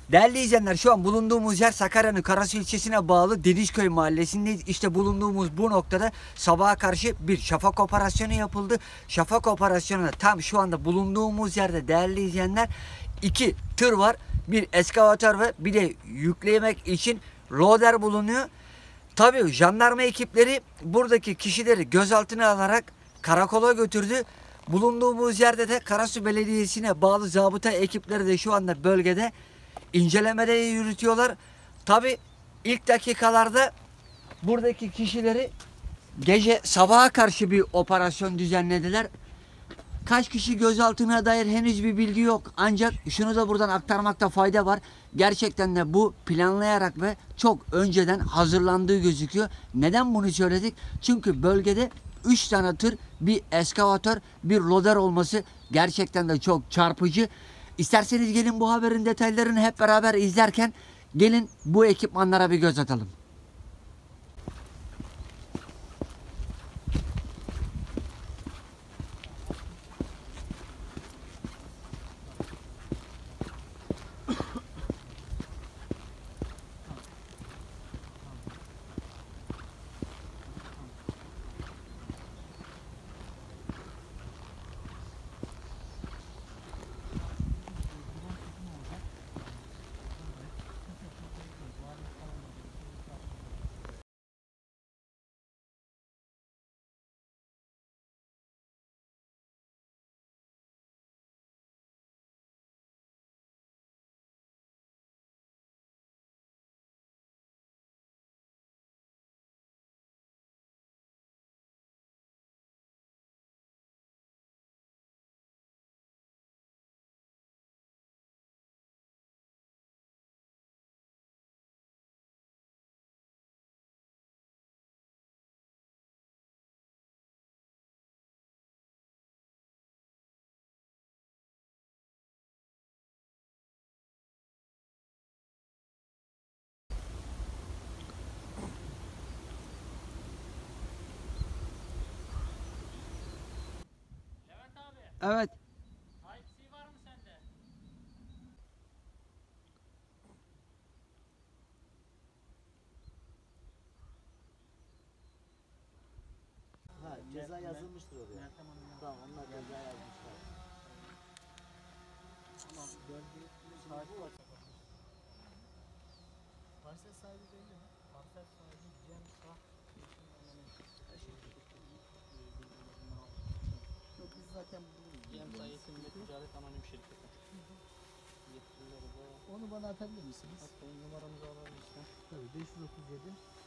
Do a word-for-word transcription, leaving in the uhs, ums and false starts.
Değerli izleyenler, şu an bulunduğumuz yer Sakarya'nın Karasu ilçesine bağlı Denizköy mahallesindeyiz. İşte bulunduğumuz bu noktada sabaha karşı bir şafak operasyonu yapıldı. Şafak operasyonuna tam şu anda bulunduğumuz yerde değerli izleyenler iki tır var. Bir eskavatör ve bir de yüklemek için loader bulunuyor. Tabii jandarma ekipleri buradaki kişileri gözaltına alarak karakola götürdü. Bulunduğumuz yerde de Karasu Belediyesi'ne bağlı zabıta ekipleri de şu anda bölgede incelemeleri yürütüyorlar. Tabii ilk dakikalarda buradaki kişileri gece sabaha karşı bir operasyon düzenlediler. Kaç kişi gözaltına dair henüz bir bilgi yok. Ancak şunu da buradan aktarmakta fayda var. Gerçekten de bu planlayarak ve çok önceden hazırlandığı gözüküyor. Neden bunu söyledik? Çünkü bölgede üç tane tır, bir eskavatör, bir loader olması gerçekten de çok çarpıcı. İsterseniz gelin bu haberin detaylarını hep beraber izlerken gelin bu ekipmanlara bir göz atalım. Evet. Type-C var mı sende? Ha, ceza yazılmıştır oraya. Meltem Hanım yazdı. Tamam, onlar ceza yazmışlar. Tamam. Bölge sahibi var. Parsel sahibi belli mi? Parsel sahibi Cem Sah. Yok, biz zaten buluruz. Cem Sah isimli ticaret anonim şirketi. Yetkilileri de Onu bana atabilir misiniz? hatta numaramızı alabilirsin. Tabii, beş yüz otuz yedi